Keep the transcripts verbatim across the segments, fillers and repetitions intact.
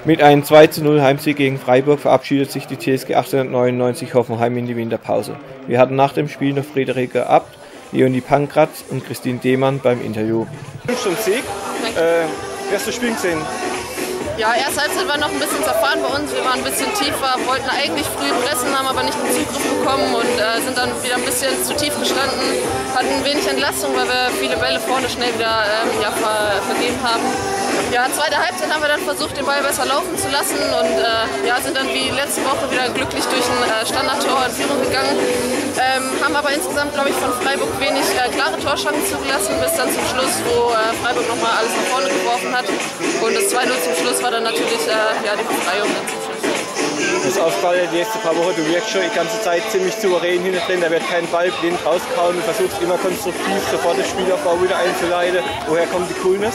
Mit einem zwei zu null Heimsieg gegen Freiburg verabschiedet sich die T S G achtzehnhundertneunundneunzig Hoffenheim in die Winterpause. Wir hatten nach dem Spiel noch Friederike Abt, Leonie Pankratz und Christine Dehmann beim Interview. Schon Sieg. Äh, wie hast du das Spiel gesehen? Ja, erste Halbzeit war noch ein bisschen zerfahren bei uns. Wir waren ein bisschen tiefer, wollten eigentlich früh pressen, haben aber nicht den Zugriff bekommen und äh, sind dann wieder ein bisschen zu tief gestanden. Hatten wenig Entlastung, weil wir viele Bälle vorne schnell wieder ähm, ja, ver vergeben haben. Ja, zweite Halbzeit haben wir dann versucht, den Ball besser laufen zu lassen und äh, ja, sind dann wie letzte Woche wieder glücklich durch ein äh, Standardtor in Führung gegangen. Ähm, haben aber insgesamt, glaube ich, von Freiburg wenig äh, klare Torchancen zugelassen, bis dann zum Schluss, wo äh, Freiburg nochmal alles nach vorne geworfen hat. Und das zwei null zum Schluss war dann natürlich äh, ja, die Befreiung dann zum Schluss. Das Aufball die nächsten paar Wochen, du wirkst schon die ganze Zeit ziemlich souverän hinten drin, da wird kein Ball blind rauskauen, du versuchst immer konstruktiv sofort das Spielaufbau wieder einzuleiten. Woher kommt die Coolness?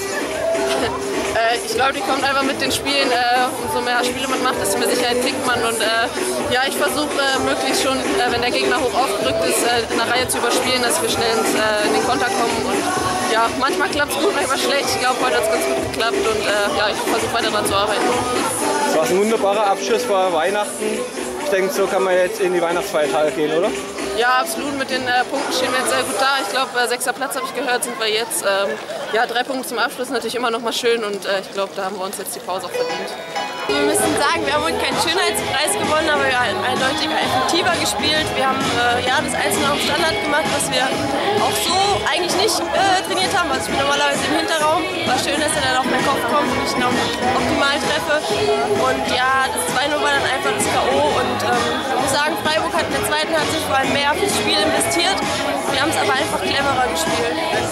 äh, ich glaube, die kommt einfach mit den Spielen, äh, umso mehr Spiele man macht, desto mehr Sicherheit kriegt man und äh, ja, ich versuche äh, möglichst schon, äh, wenn der Gegner hoch aufgerückt ist, äh, eine Reihe zu überspielen, dass wir schnell ins, äh, in den Konter kommen und ja, manchmal klappt es gut, manchmal schlecht. Ich glaube, heute hat es ganz gut geklappt und äh, ja, ich versuche weiter daran zu arbeiten. Das war ein wunderbarer Abschluss vor Weihnachten. Ich denke, so kann man jetzt in die Weihnachtsfeiertage gehen, oder? Ja, absolut. Mit den äh, Punkten stehen wir jetzt sehr gut da. Ich glaube, äh, sechster Platz habe ich gehört, sind wir jetzt. Ähm, ja, drei Punkte zum Abschluss natürlich immer noch mal schön und äh, ich glaube, da haben wir uns jetzt die Pause auch verdient. Wir müssen sagen, wir haben heute keinen Schönheitspreis gewonnen, aber wir haben eindeutig effektiver gespielt. Wir haben äh, ja, das Einzelne auf Standard gemacht, was wir auch so eigentlich nicht äh, trainiert haben. Also ich bin normalerweise im Hinterraum. War schön, dass er dann auf meinen Kopf kommt und ich ihn auch optimal treffe. Und ja, das zwei null war dann einfach das K O und ähm, ich muss sagen, Freiburg hat in der zweiten Halbzeit vor allem mehr fürs Spiel investiert. Wir haben es aber einfach cleverer gespielt.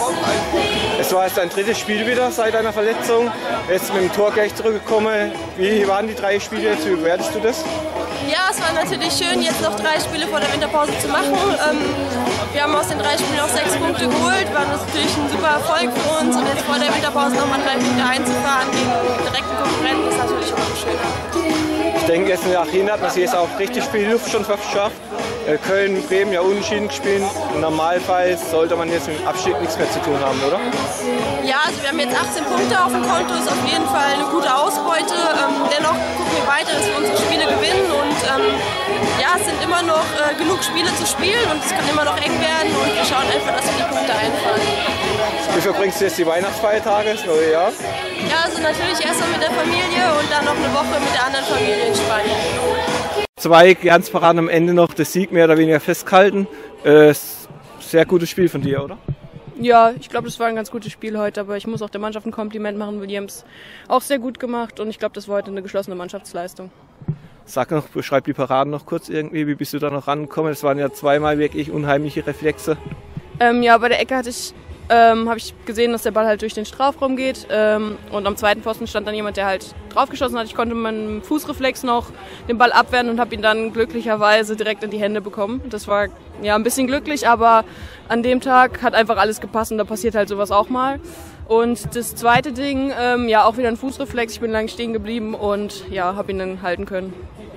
Es war jetzt dein drittes Spiel wieder seit deiner Verletzung. Jetzt mit dem Tor gleich zurückgekommen. Wie waren die drei Spiele jetzt? Wie bewertest du das? Ja, es war natürlich schön, jetzt noch drei Spiele vor der Winterpause zu machen. Ähm, wir haben aus den drei Spielen auch sechs Punkte geholt, war natürlich ein super Erfolg für uns. Und jetzt vor der Winterpause nochmal drei Punkte einzufahren gegen direkten Konkurrenten ist natürlich auch schön. Ich denke, jetzt im Nachhinein hat man sich jetzt auch richtig viel Luft schon verschafft. Köln, Bremen ja unentschieden gespielt. Im Normalfall sollte man jetzt mit dem Abschied nichts mehr zu tun haben, oder? Ja, also wir haben jetzt achtzehn Punkte auf dem Konto, ist auf jeden Fall eine gute Ausbeute. Ähm, dennoch gucken wir weiter, dass wir unsere Spiele gewinnen und ähm, ja, es sind immer noch äh, genug Spiele zu spielen und es kann immer noch eng werden und wir schauen einfach, dass wir die Punkte einfahren. Wie verbringst du jetzt die Weihnachtsfeiertage, das neue Jahr? Ja, also natürlich erstmal mit der Familie und dann noch eine Woche mit der anderen Familie in Spanien. Zwei Glanzparaden am Ende noch, das Sieg mehr oder weniger festgehalten. Äh, sehr gutes Spiel von dir, oder? Ja, ich glaube, das war ein ganz gutes Spiel heute, aber ich muss auch der Mannschaft ein Kompliment machen. Williams auch sehr gut gemacht und ich glaube, das war heute eine geschlossene Mannschaftsleistung. Sag noch, beschreib die Paraden noch kurz irgendwie, wie bist du da noch rangekommen? Das waren ja zweimal wirklich unheimliche Reflexe. Ähm, ja, bei der Ecke hatte ich Ähm, habe ich gesehen, dass der Ball halt durch den Strafraum geht ähm, und am zweiten Pfosten stand dann jemand, der halt draufgeschossen hat. Ich konnte mit meinem Fußreflex noch den Ball abwehren und habe ihn dann glücklicherweise direkt in die Hände bekommen. Das war ja ein bisschen glücklich, aber an dem Tag hat einfach alles gepasst und da passiert halt sowas auch mal. Und das zweite Ding, ähm, ja auch wieder ein Fußreflex, ich bin lang stehen geblieben und ja, habe ihn dann halten können.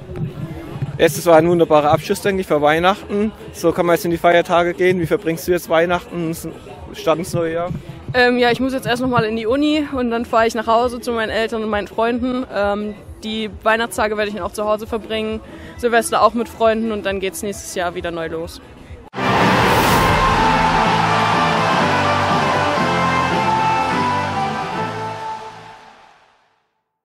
Es war ein wunderbarer Abschluss, denke ich, für Weihnachten. So kann man jetzt in die Feiertage gehen. Wie verbringst du jetzt Weihnachten, Start ins neue Jahr? Ähm, ja, ich muss jetzt erst noch mal in die Uni und dann fahre ich nach Hause zu meinen Eltern und meinen Freunden. Ähm, die Weihnachtstage werde ich dann auch zu Hause verbringen, Silvester auch mit Freunden und dann geht's nächstes Jahr wieder neu los.